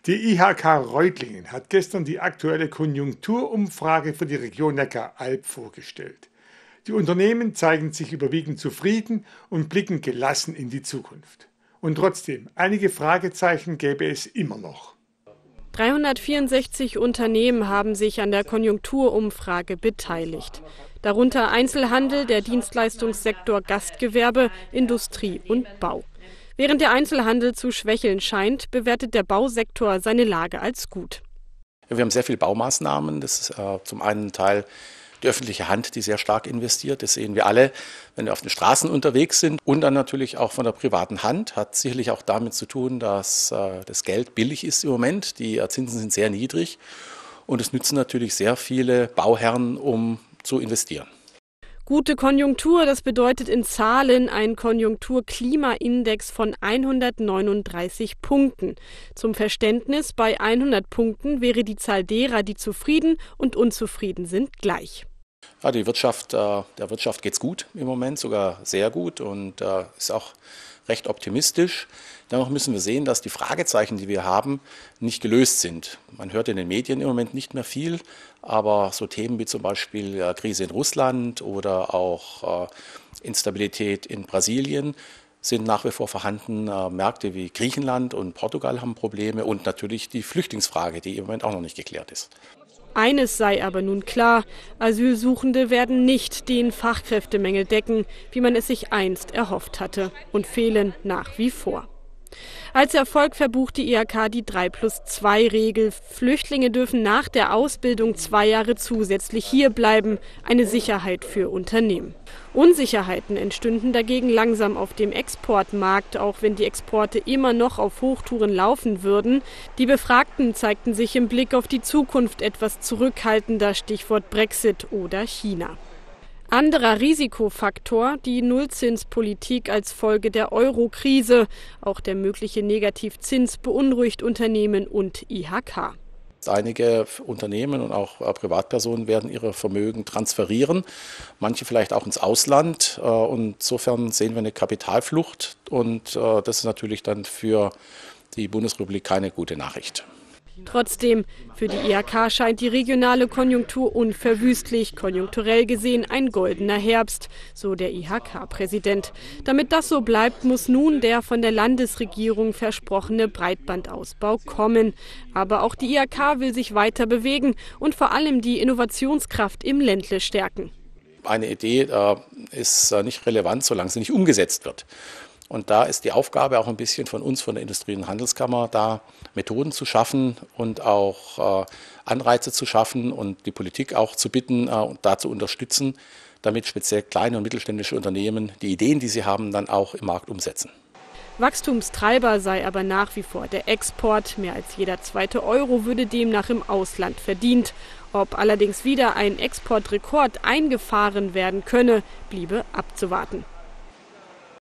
Die IHK Reutlingen hat gestern die aktuelle Konjunkturumfrage für die Region Neckar-Alb vorgestellt. Die Unternehmen zeigen sich überwiegend zufrieden und blicken gelassen in die Zukunft. Und trotzdem, einige Fragezeichen gäbe es immer noch. 364 Unternehmen haben sich an der Konjunkturumfrage beteiligt. Darunter Einzelhandel, der Dienstleistungssektor, Gastgewerbe, Industrie und Bau. Während der Einzelhandel zu schwächeln scheint, bewertet der Bausektor seine Lage als gut. Wir haben sehr viele Baumaßnahmen. Das ist zum einen Teil die öffentliche Hand, die sehr stark investiert. Das sehen wir alle, wenn wir auf den Straßen unterwegs sind. Und dann natürlich auch von der privaten Hand. Hat sicherlich auch damit zu tun, dass das Geld billig ist im Moment. Die Zinsen sind sehr niedrig. Und es nützen natürlich sehr viele Bauherren, um zu investieren. Gute Konjunktur, das bedeutet in Zahlen ein Konjunkturklimaindex von 139 Punkten. Zum Verständnis, bei 100 Punkten wäre die Zahl derer, die zufrieden und unzufrieden sind, gleich. Ja, der Wirtschaft geht es gut im Moment, sogar sehr gut und ist auch recht optimistisch. Dennoch müssen wir sehen, dass die Fragezeichen, die wir haben, nicht gelöst sind. Man hört in den Medien im Moment nicht mehr viel, aber so Themen wie zum Beispiel Krise in Russland oder auch Instabilität in Brasilien sind nach wie vor vorhanden. Märkte wie Griechenland und Portugal haben Probleme und natürlich die Flüchtlingsfrage, die im Moment auch noch nicht geklärt ist. Eines sei aber nun klar, Asylsuchende werden nicht den Fachkräftemangel decken, wie man es sich einst erhofft hatte, und fehlen nach wie vor. Als Erfolg verbucht die IHK die 3+2-Regel. Flüchtlinge dürfen nach der Ausbildung 2 Jahre zusätzlich hierbleiben, eine Sicherheit für Unternehmen. Unsicherheiten entstünden dagegen langsam auf dem Exportmarkt, auch wenn die Exporte immer noch auf Hochtouren laufen würden. Die Befragten zeigten sich im Blick auf die Zukunft etwas zurückhaltender, Stichwort Brexit oder China. Anderer Risikofaktor, die Nullzinspolitik als Folge der Euro-Krise. Auch der mögliche Negativzins beunruhigt Unternehmen und IHK. Einige Unternehmen und auch Privatpersonen werden ihre Vermögen transferieren, manche vielleicht auch ins Ausland. Und insofern sehen wir eine Kapitalflucht und das ist natürlich dann für die Bundesrepublik keine gute Nachricht. Trotzdem, für die IHK scheint die regionale Konjunktur unverwüstlich, konjunkturell gesehen ein goldener Herbst, so der IHK-Präsident. Damit das so bleibt, muss nun der von der Landesregierung versprochene Breitbandausbau kommen. Aber auch die IHK will sich weiter bewegen und vor allem die Innovationskraft im Ländle stärken. Eine Idee ist nicht relevant, solange sie nicht umgesetzt wird. Und da ist die Aufgabe auch ein bisschen von uns, von der Industrie- und Handelskammer, da Methoden zu schaffen und auch Anreize zu schaffen und die Politik auch zu bitten, da zu unterstützen, damit speziell kleine und mittelständische Unternehmen die Ideen, die sie haben, dann auch im Markt umsetzen. Wachstumstreiber sei aber nach wie vor der Export. Mehr als jeder zweite Euro würde demnach im Ausland verdient. Ob allerdings wieder ein Exportrekord eingefahren werden könne, bliebe abzuwarten.